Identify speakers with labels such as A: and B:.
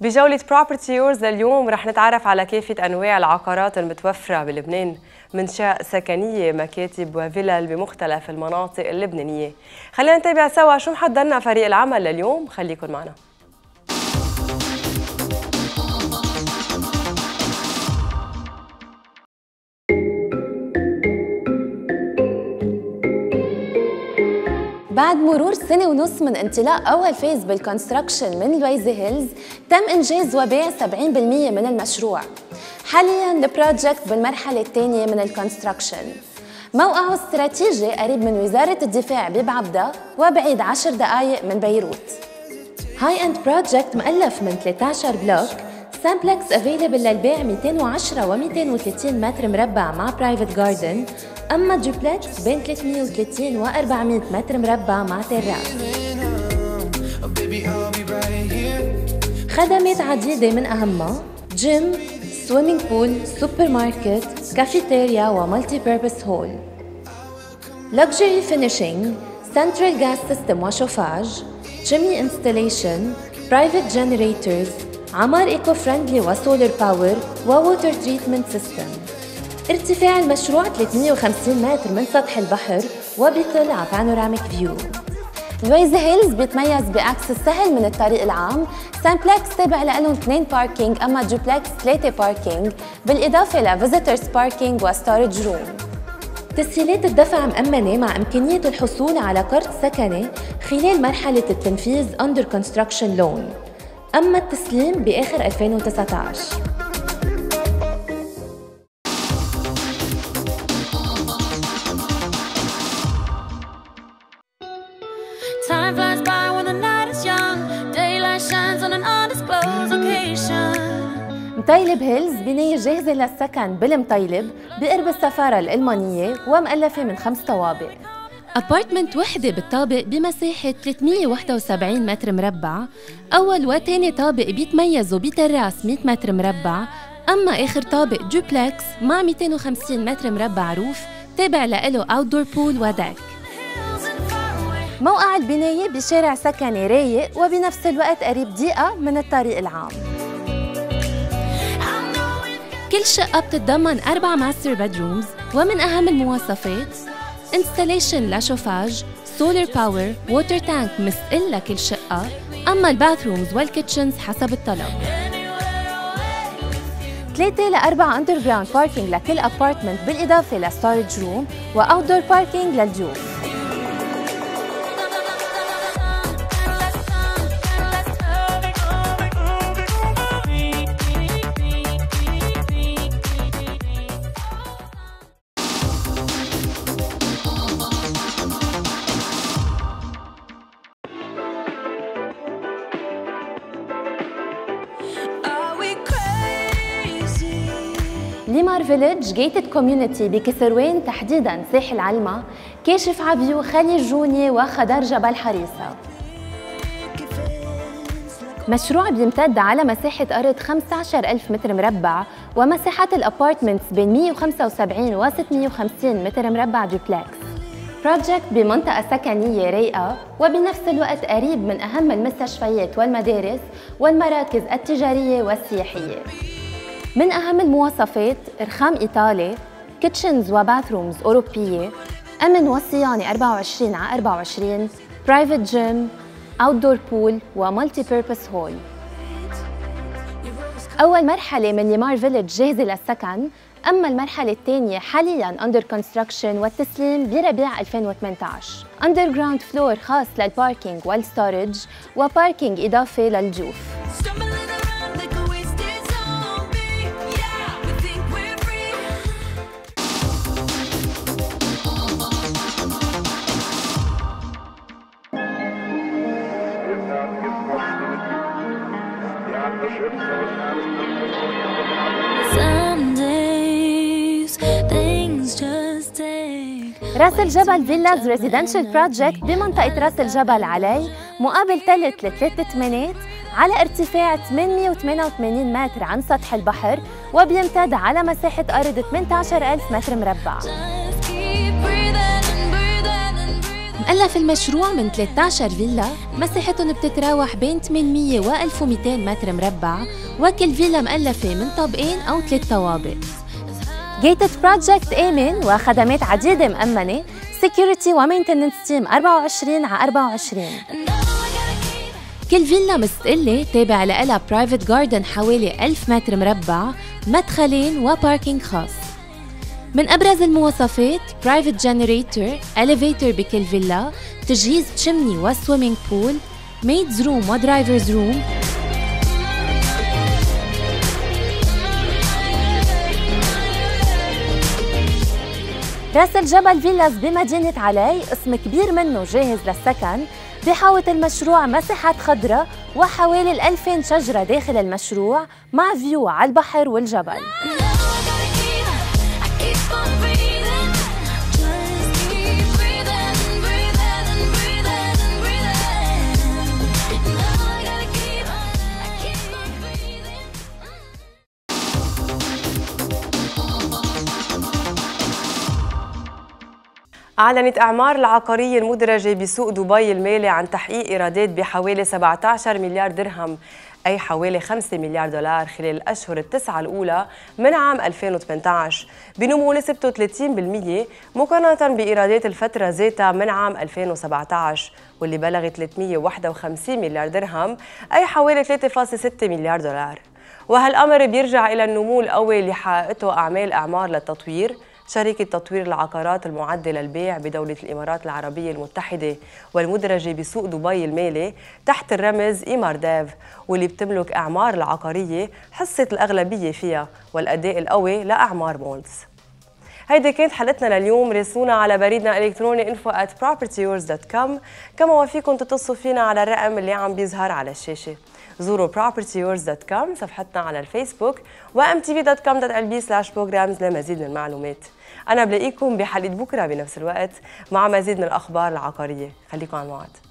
A: بجولة Property Yours لليوم رح نتعرف على كافة أنواع العقارات المتوفرة بلبنان من شقق سكنية، مكاتب وفلل بمختلف المناطق اللبنانية. خلينا نتابع سوا شو محضرنا فريق العمل لليوم، خليكن معنا.
B: بعد مرور سنة ونص من انطلاق أول فيز بالكونستراكشن من لويزي هيلز، تم إنجاز وبيع 70% من المشروع. حالياً البروجكت بالمرحلة الثانية من الكونستراكشن. موقعه استراتيجي قريب من وزارة الدفاع ببعبدة وبعيد 10 دقائق من بيروت. هاي اند بروجكت مؤلف من 13 بلوك، سامبلكس افيلبل للبيع 210 و 230 متر مربع مع برايفت جاردن، أما دوبلكس بين 330 و 400 متر مربع مع تيراس. خدمات عديدة من أهمها جيم، سويمينج بول، سوبر ماركت، كافيتيريا ومالتي بيربس هول. لكجري فينيشينج، سنترال جاز سيستم وشوفاج، chimney انستليشن، برايفت جنريتورز، عمار ايكو فريندلي وسولار باور وووتر تريتمنت سيستم. ارتفاع المشروع 350 متر من سطح البحر وبيطل على بانوراميك فيو. لويزي هيلز بيتميز باكسس سهل من الطريق العام، سامبلكس تابع لهم 2 باركينج، اما دوبلكس 3 باركينج، بالاضافه لفيزيتورز باركينج وستورج روم. تسهيلات الدفع مأمنة مع إمكانية الحصول على قرض سكني خلال مرحلة التنفيذ Under Construction Loan، أما التسليم بآخر 2019.
C: Time flies by when the night is young. Daylight shines on an undisclosed location.
B: مطيلب هيلز بناية جاهزة للسكن بالمطيلب بقرب السفارة الألمانية ومؤلفة من 5 طوابق. أبارتمنت وحدة بالطابق بمساحة 371 متر مربع، أول وثاني طابق بيتميزوا بتراس 100 متر مربع، أما آخر طابق دوبلكس مع 250 متر مربع روف تابع له أوتدور بول ودك. موقع البناية بشارع سكني رايق وبنفس الوقت قريب دقيقة من الطريق العام. كل شقة بتتضمن 4 ماستر بدرومز، ومن أهم المواصفات انستليشن لشوفاج، سولار باور، ووتر تانك مستقل لكل شقة، أما الباثرومز والكيتشنز حسب الطلب. 3 ل 4 أندر جراوند باركينج لكل أبارتمنت بالإضافة لستورج روم وأوتدور باركينج للضيوف. ليمار فيليج جيتد كوميونيتي بكسروان تحديداً ساحل علمة، كاشف عبيو خليج جوني وخضر جبل حريصة. مشروع بيمتد على مساحة أرض 15,000 متر مربع، ومساحات الأبارتمنتس بين 175 و 650 متر مربع دوبلكس. بروجكت بمنطقة سكنية رايقة وبنفس الوقت قريب من أهم المستشفيات والمدارس والمراكز التجارية والسياحية. من أهم المواصفات رخام إيطالي، كيتشنز وباثرومز أوروبية، أمن وصيانة 24/24، برايفت جيم، أوتدور بول ومالتي بيربس هول. أول مرحلة من ليمار فيليج جاهزة للسكن، أما المرحلة الثانية حالياً أندر كونستراكشن والتسليم بربيع 2018. أندر جراوند فلور خاص للباركينج والستورج وباركينج إضافي للضيوف. راس الجبل فيلاز ريزيدنشال بروجكت بمنطقة راس الجبل علي، مقابل تلت ل3 تمانات على ارتفاع 888 متر عن سطح البحر، وبيمتد على مساحة أرض 18,000 متر مربع. مؤلف المشروع من 13 فيلا مساحتهم بتتراوح بين 800 و 1200 متر مربع، وكل فيلا مؤلفة من طابقين أو 3 طوابق. Gated Project آمن وخدمات عديدة مأمنة، Security ومينتننس تيم 24/24. كل فيلا مستقلة تابع لها برايفت جاردن حوالي 1000 متر مربع، مدخلين وباركينج خاص. من أبرز المواصفات برايفت جنريتور، إليفيتور بكل فيلا، تجهيز تشمني وسويمينج بول، ميدز روم ودرايفرز روم. راس الجبل فيلاز بمدينة علي قسم كبير منه جاهز للسكن، بحاوط المشروع مساحات خضراء وحوالي 2000 شجرة داخل المشروع مع فيو على البحر والجبل.
A: أعلنت أعمار العقارية المدرجة بسوق دبي المالي عن تحقيق إيرادات بحوالي 17 مليار درهم، أي حوالي 5 مليار دولار خلال الأشهر التسعة الأولى من عام 2018، بنمو نسبته 30% مقارنة بإيرادات الفترة ذاتها من عام 2017 واللي بلغت 351 مليار درهم، أي حوالي 3.6 مليار دولار. وهالأمر بيرجع إلى النمو القوي اللي حققته أعمال أعمار للتطوير، شركة تطوير العقارات المعدة للبيع بدولة الإمارات العربية المتحدة والمدرجة بسوق دبي المالي تحت الرمز إيمارداف، واللي بتملك أعمار العقارية حصة الأغلبية فيها والأداء القوي لأعمار مولز. هيدي كانت حلقتنا لليوم. راسلونا على بريدنا الإلكتروني info@propertyyours.com، كما وفيكم تتصلوا فينا على الرقم اللي عم بيظهر على الشاشة. زوروا propertyyours.com صفحتنا على الفيسبوك وmtv.com.lb/programs لمزيد من المعلومات. أنا بلاقيكم بحلقة بكرة بنفس الوقت مع مزيد من الأخبار العقارية، خليكم على الموعد.